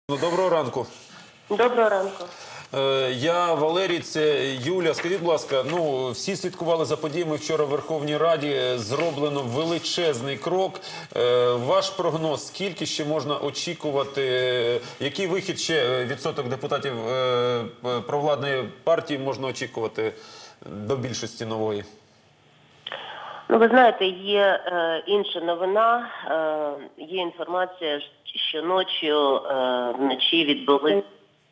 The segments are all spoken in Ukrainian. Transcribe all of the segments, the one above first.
Доброго ранку. Доброго ранку. Я Валерій, це Юля. Скажіть, будь ласка, всі слідкували за подіями вчора в Верховній Раді. Зроблено величезний крок. Ваш прогноз, скільки ще можна очікувати? Який вихід ще відсоток депутатів провладної партії можна очікувати до більшості нової? Ви знаєте, є інша новина, є інформація, що вночі відбулися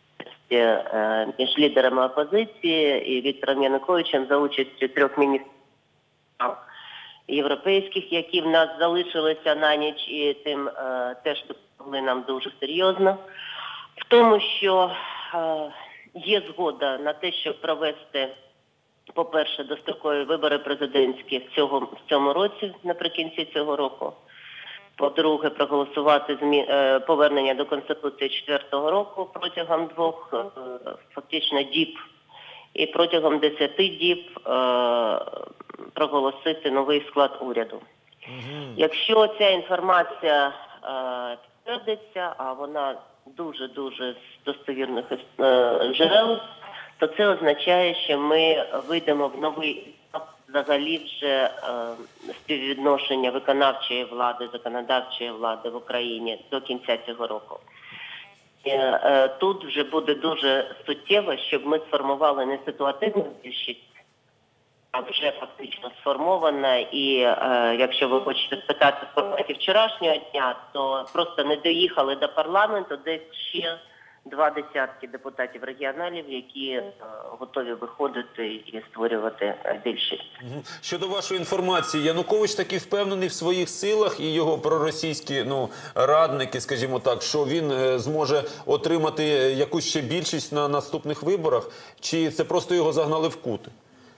між лідерами опозиції і Віктором Януковичем за участю 3 міністрів європейських, які в нас залишилися на ніч і тим теж допомогли нам дуже серйозно. В тому, що є згода на те, щоб провести, по-перше, дострокові вибори президентські в цьому році, наприкінці цього року. По-друге, проголосувати повернення до Конституції 4-го року протягом 2 фактично діб. І протягом 10 діб проголосити новий склад уряду. Якщо ця інформація підтвердиться, а вона дуже-дуже з достовірних джерел, то це означає, що ми вийдемо в новий етап взагалі вже співвідношення виконавчої влади, законодавчої влади в Україні до кінця цього року. Тут вже буде дуже суттєво, щоб ми сформували не ситуативну більшість, а вже фактично сформована. І якщо ви хочете спитати в форматі вчорашнього дня, то просто не доїхали до парламенту, десь ще 20 депутатів регіоналів, які готові виходити і створювати більшість. Щодо вашої інформації, Янукович таки впевнений в своїх силах і його проросійські радники, скажімо так, що він зможе отримати якусь ще більшість на наступних виборах? Чи це просто його загнали в кут?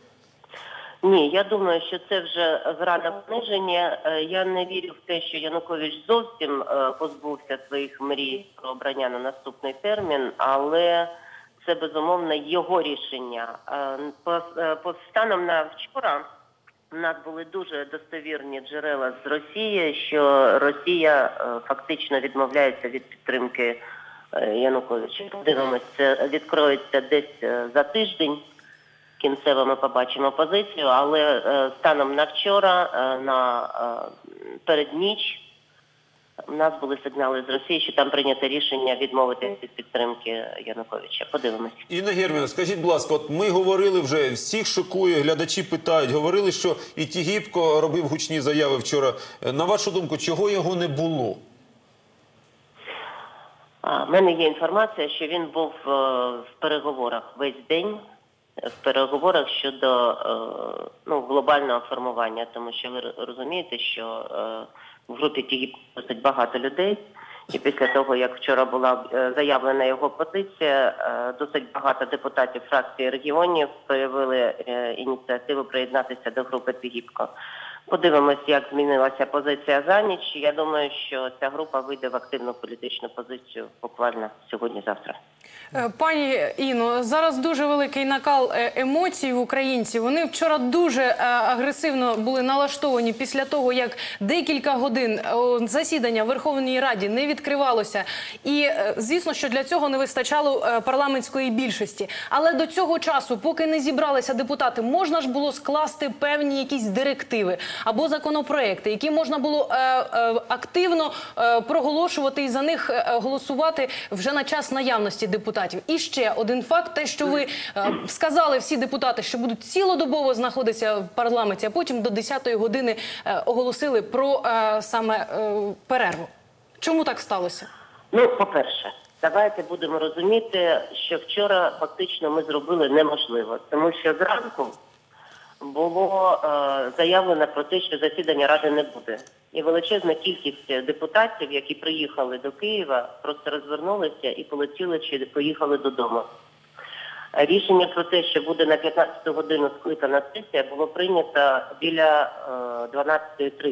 Ні, я думаю, що це вже гра на пониження. Я не вірю в те, що Янукович зовсім позбувся своїх мрій про обрання на наступний термін, але це, безумовно, його рішення. По станом на вчора у нас були дуже достовірні джерела з Росії, що Росія фактично відмовляється від підтримки Януковича. Подивимося, це відкроється десь за тиждень. Кінцево ми побачимо позицію, але станом на вчора, передніч, у нас були сигнали з Росії, що там прийнято рішення відмовити від підтримки Януковича. Подивимось. Інна Германівна, скажіть, будь ласка, от ми говорили вже, всіх шокує, глядачі питають, говорили, що і Тігіпко робив гучні заяви вчора. На вашу думку, чого його не було? В мене є інформація, що він був в переговорах весь день, в переговорах щодо глобального формування, тому що ви розумієте, що в групі Тігіпко досить багато людей, і після того, як вчора була заявлена його позиція, досить багато депутатів фракції регіонів проявили ініціативу приєднатися до групи Тігіпко. Подивимось, як змінилася позиція за ніч. Я думаю, що ця група вийде в активну політичну позицію буквально сьогодні-завтра. Пані Інно, зараз дуже великий накал емоцій в українців. Вони вчора дуже агресивно були налаштовані після того, як декілька годин засідання в Верховній Раді не відкривалося. І, звісно, що для цього не вистачало парламентської більшості. Але до цього часу, поки не зібралися депутати, можна ж було скласти певні якісь директиви або законопроекти, які можна було активно проголошувати і за них голосувати вже на час наявності депутатів. І ще один факт, те, що ви сказали всі депутати, що будуть цілодобово знаходитися в парламенті, а потім до 10-ї години оголосили про саме перерву. Чому так сталося? По-перше, давайте будемо розуміти, що вчора фактично ми зробили неможливо, тому що зранку було заявлено про те, що засідання Ради не буде. І величезна кількість депутатів, які приїхали до Києва, просто розвернулися і полетіли чи поїхали додому. Рішення про те, що буде на 15-ту годину скликана сесія, було прийнято біля 12:30.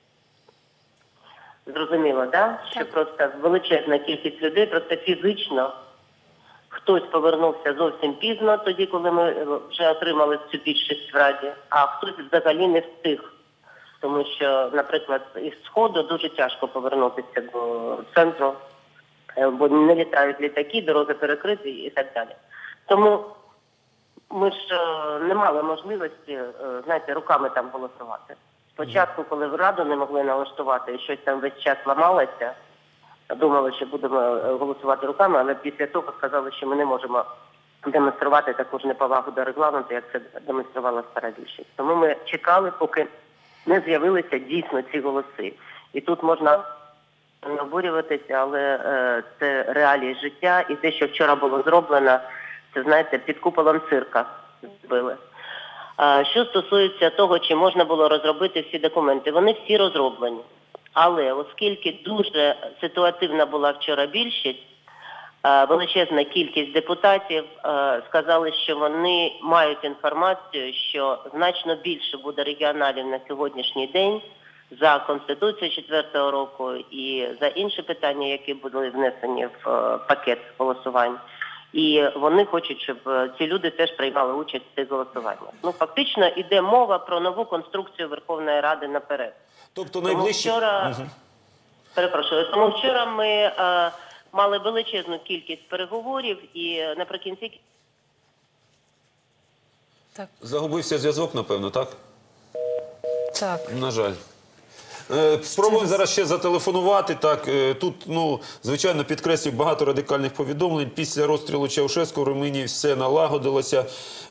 Зрозуміло, так? Що просто величезна кількість людей, просто фізично хтось повернувся зовсім пізно, тоді, коли ми вже отримали цю більшість в Раді, а хтось взагалі не встиг. Тому що, наприклад, із Сходу дуже тяжко повернутися до центру бо не літають літаки, дороги перекриті і так далі. Тому ми ж не мали можливості, знаєте, руками там голосувати. Спочатку, коли в Раду не могли налаштувати і щось там весь час ламалося, думали, що будемо голосувати руками, але після того сказали, що ми не можемо демонструвати таку ж неповагу до регламенту, як це демонструвала стара більшість. Тому ми чекали, поки не з'явилися дійсно ці голоси. І тут можна не обурюватися, але це реалії життя. І те, що вчора було зроблено, це, знаєте, під куполом цирка зробили. Що стосується того, чи можна було розробити всі документи, вони всі розроблені. Але оскільки дуже ситуативна була вчора більшість, величезна кількість депутатів сказали, що вони мають інформацію, що значно більше буде регіоналів на сьогоднішній день за Конституцією 4-го року і за інші питання, які були внесені в пакет голосувань. І вони хочуть, щоб ці люди теж приймали участь в цих голосуваннях. Ну, фактично, йде мова про нову конструкцію Верховної Ради наперед. Тобто найближчі... Тому вчора ми мали величезну кількість переговорів і наприкінці... Так. Загубився зв'язок, напевно, так? Так. На жаль. Спробуємо зараз ще зателефонувати. Так, тут, ну, звичайно, підкреслюю, багато радикальних повідомлень. Після розстрілу Чаушеску в Румунії все налагодилося.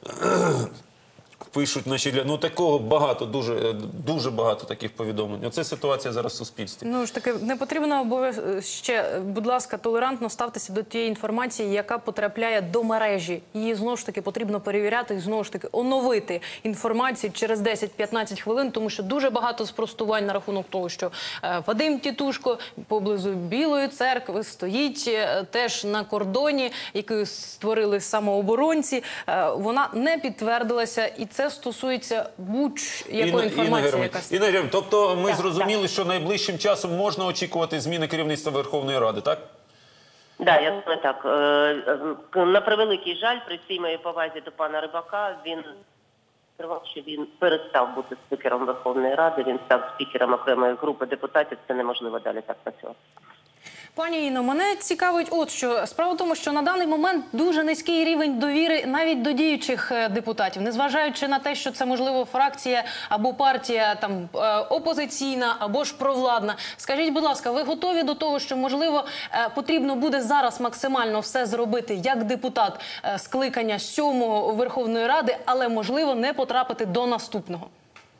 Пишуть наші... Ну, такого багато, дуже багато таких повідомлень. Оце ситуація зараз в суспільстві. Ну ж таки, не потрібно ще, будь ласка, толерантно ставтеся до тієї інформації, яка потрапляє до мережі. Її, знову ж таки, потрібно перевіряти і, знову ж таки, оновити інформацію через 10-15 хвилин, тому що дуже багато спростувань на рахунок того, що Вадим Тітушко поблизу Білої церкви стоїть теж на кордоні, який створили самооборонці. Вона не підтвердилася, і це стосується будь-якої інформації, яка... Інна Григорівна, тобто ми зрозуміли, що найближчим часом можна очікувати зміни керівництва Верховної Ради, так? Так, я думаю, так. На превеликий жаль, при всій моїй повазі до пана Рибака, він сказав, що він перестав бути спікером Верховної Ради, він став спікером окремої групи депутатів, це неможливо далі так працювати. Пані Інно, мене цікавить от що. Справа в тому, що на даний момент дуже низький рівень довіри навіть до діючих депутатів, незважаючи на те, що це, можливо, фракція або партія там опозиційна, або ж провладна. Скажіть, будь ласка, ви готові до того, що, можливо, потрібно буде зараз максимально все зробити як депутат скликання 7-го Верховної Ради, але, можливо, не потрапити до наступного?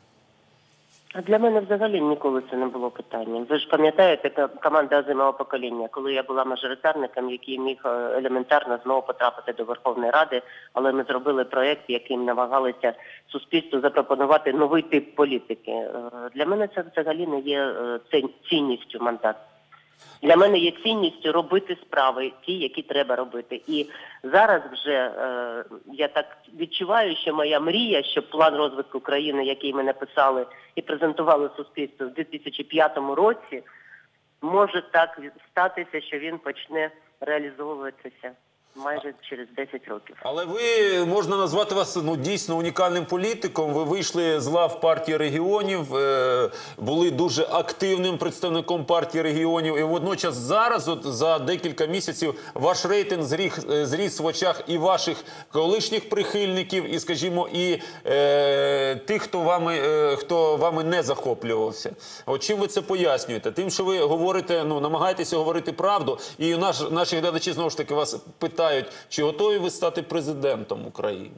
Для мене взагалі ніколи це не було питанням. Ви ж пам'ятаєте команда «Озимого покоління», коли я була мажоритарником, який міг елементарно знову потрапити до Верховної Ради, але ми зробили проєкт, яким намагалися суспільству запропонувати новий тип політики. Для мене це взагалі не є цінністю мандату. Для мене є цінністю робити справи, ті, які треба робити. І зараз вже я так відчуваю, що моя мрія, що план розвитку країни, який ми написали і презентували суспільству в 2005 році, може так статися, що він почне реалізовуватися майже через 10 років. Але ви, можна назвати вас, ну, дійсно унікальним політиком. Ви вийшли з лав партії регіонів, були дуже активним представником партії регіонів. І водночас зараз, от за декілька місяців, ваш рейтинг зріс в очах і ваших колишніх прихильників, і, скажімо, і тих, хто вами не захоплювався. От чим ви це пояснюєте? Тим, що ви говорите, ну, намагаєтеся говорити правду, і наші глядачі, знову ж таки, вас питають, чи готові ви стати президентом України?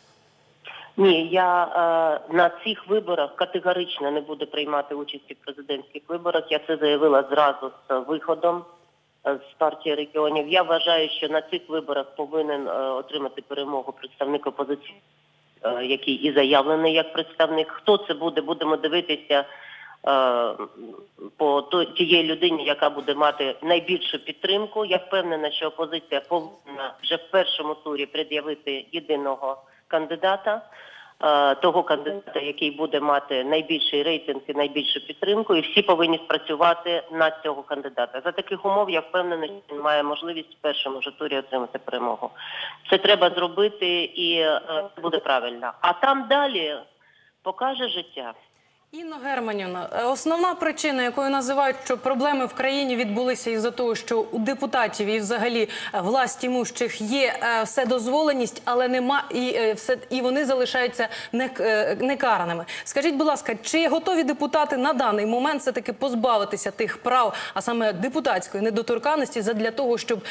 Ні, я на цих виборах категорично не буду приймати участь в президентських виборах. Я це заявила зразу з виходом з партії регіонів. Я вважаю, що на цих виборах повинен отримати перемогу представник опозиції, який і заявлений як представник. Хто це буде, будемо дивитися по тієї людині, яка буде мати найбільшу підтримку. Я впевнена, що опозиція повинна вже в першому турі пред'явити єдиного кандидата, того кандидата, який буде мати найбільший рейтинг і найбільшу підтримку, і всі повинні спрацювати на цього кандидата. За таких умов я впевнена, що він має можливість в першому ж турі отримати перемогу. Це треба зробити, і це буде правильно. А там далі покаже життя. Інно Германівна, основна причина, якою називають, що проблеми в країні відбулися із-за того, що у депутатів і взагалі власть імущих є вседозволеність, але нема і вони залишаються некараними. Скажіть, будь ласка, чи готові депутати на даний момент все-таки позбавитися тих прав, а саме депутатської недоторканності, задля того, щоб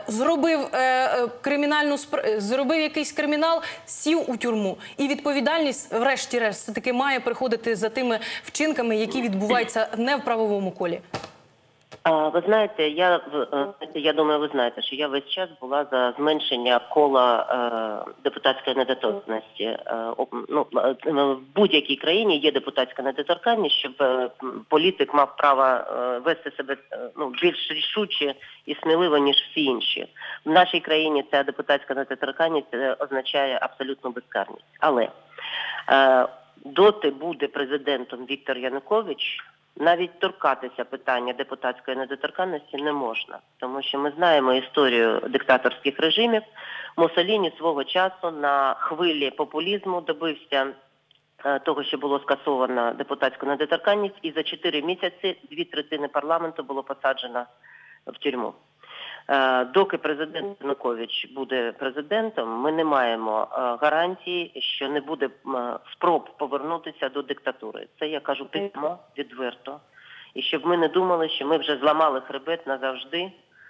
зробив якийсь кримінал, сів у тюрму, і відповідальність, врешті-решт, все-таки має приходити за тими вчинками, які відбуваються не в правовому колі? Ви знаєте, я думаю, ви знаєте, що я весь час була за зменшення кола депутатської недоторканності. В будь-якій країні є депутатська недоторканність, щоб політик мав право вести себе більш рішуче і сміливо, ніж всі інші. В нашій країні ця депутатська недоторканність означає абсолютну безкарність. Але доти буде президентом Віктор Янукович, навіть торкатися питання депутатської недоторканності не можна. Тому що ми знаємо історію диктаторських режимів. Муссоліні свого часу на хвилі популізму добився того, що було скасовано депутатську недоторканність, і за 4 місяці 2/3 парламенту було посаджено в тюрму. Доки президент Янукович буде президентом, ми не маємо гарантії, що не буде спроб повернутися до диктатури. Це я кажу прямо, відверто. І щоб ми не думали, що ми вже зламали хребет назавжди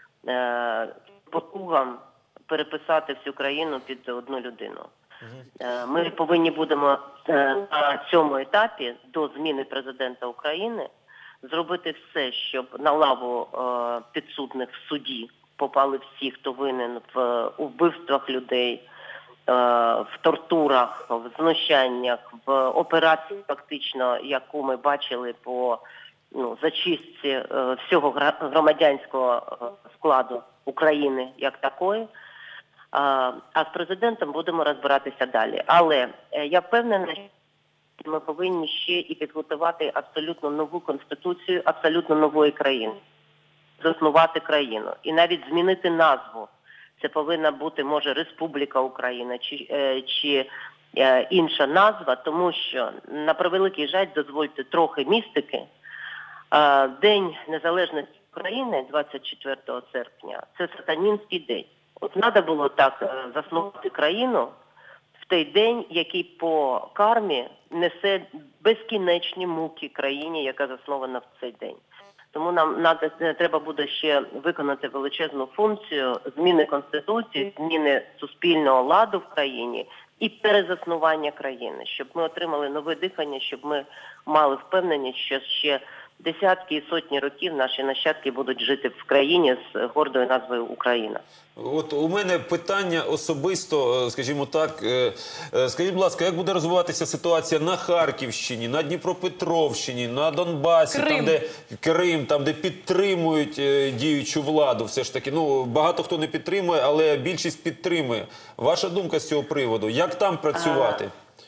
потугам переписати всю країну під одну людину. Ми повинні будемо на цьому етапі до зміни президента України зробити все, щоб на лаву підсудних в суді попали всі, хто винен у вбивствах людей, в тортурах, в знущаннях, в операції, фактично, яку ми бачили по зачистці всього громадянського складу України як такої. А з президентом будемо розбиратися далі. Але я впевнена, що ми повинні ще і підготувати абсолютно нову конституцію, абсолютно нової країни. Заснувати країну. І навіть змінити назву. Це повинна бути, може, Республіка Україна чи інша назва, тому що, на превеликий жаль, дозвольте трохи містики, День Незалежності України, 24 серпня, це сатанінський день. От треба було так заснувати країну в той день, який по кармі несе безкінечні муки країні, яка заснована в цей день. Тому нам треба буде ще виконати величезну функцію зміни Конституції, зміни суспільного ладу в країні і перезаснування країни, щоб ми отримали нове дихання, щоб ми мали впевненість, що ще десятки і сотні років наші нащадки будуть жити в країні з гордою назвою Україна. От у мене питання особисто, скажімо так. Скажіть, будь ласка, як буде розвиватися ситуація на Харківщині, на Дніпропетровщині, на Донбасі, Крим, там, де підтримують діючу владу? Все ж таки, багато хто не підтримує, але більшість підтримує. Ваша думка з цього приводу? Як там працювати?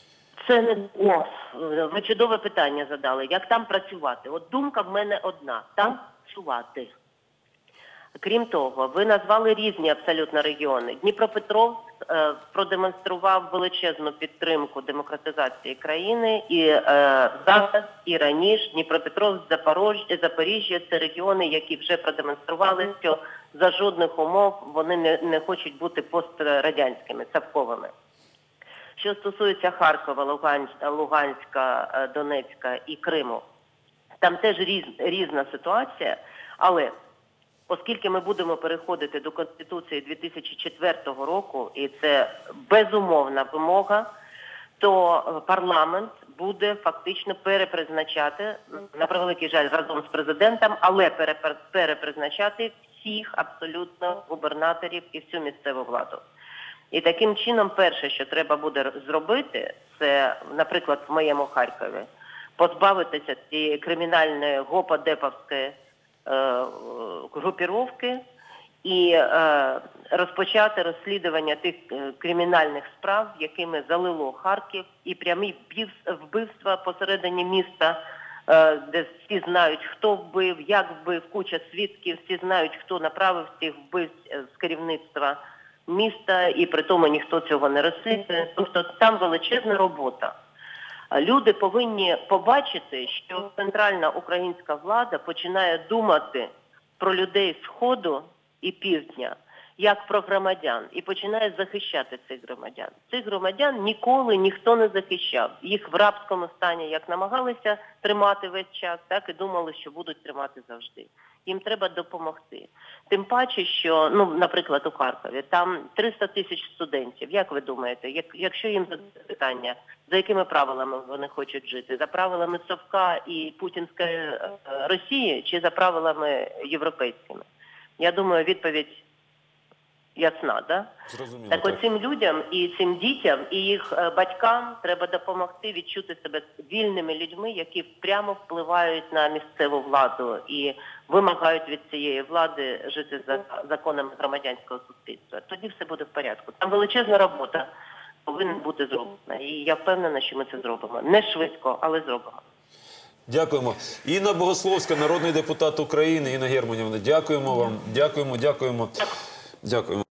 Ви чудове питання задали. Як там працювати? От думка в мене одна. Там працювати. Крім того, ви назвали різні абсолютно регіони. Дніпропетровськ продемонстрував величезну підтримку демократизації країни. І зараз, і раніше Дніпропетровськ, Запоріжжя – це регіони, які вже продемонстрували, що за жодних умов вони не хочуть бути пострадянськими, цапковими. Що стосується Харкова, Луганська, Донецька і Криму, там теж різна ситуація, але оскільки ми будемо переходити до Конституції 2004 року, і це безумовна вимога, то парламент буде фактично перепризначати, на превеликий жаль, разом з президентом, але перепризначати всіх абсолютно губернаторів і всю місцеву владу. І таким чином перше, що треба буде зробити, це, наприклад, в моєму Харкові, позбавитися цієї кримінальної гопа-деповської групіровки і розпочати розслідування тих кримінальних справ, якими залило Харків, і прямі вбивства посередині міста, де всі знають, хто вбив, як вбив, куча свідків, всі знають, хто направив цих вбивств з керівництва міста, і при тому ніхто цього не розслідує. Тобто там величезна робота. Люди повинні побачити, що центральна українська влада починає думати про людей Сходу і Півдня, як про громадян, і починає захищати цих громадян. Цих громадян ніколи ніхто не захищав. Їх в рабському стані як намагалися тримати весь час, так і думали, що будуть тримати завжди. Їм треба допомогти. Тим паче, що, наприклад, у Харкові, там 300 тисяч студентів. Як ви думаєте, якщо їм задати питання, за якими правилами вони хочуть жити? За правилами Совка і путінської Росії чи за правилами європейськими? Я думаю, відповідь ясна, да? Зрозуміло. Так от цим людям і цим дітям, і їх батькам треба допомогти відчути себе вільними людьми, які прямо впливають на місцеву владу і вимагають від цієї влади жити за законами громадянського суспільства. Тоді все буде в порядку. Там величезна робота повинна бути зроблена. І я впевнена, що ми це зробимо. Не швидко, але зробимо. Дякуємо. Інна Богословська, народний депутат України. Інна Германівна, дякуємо вам. Дякуємо.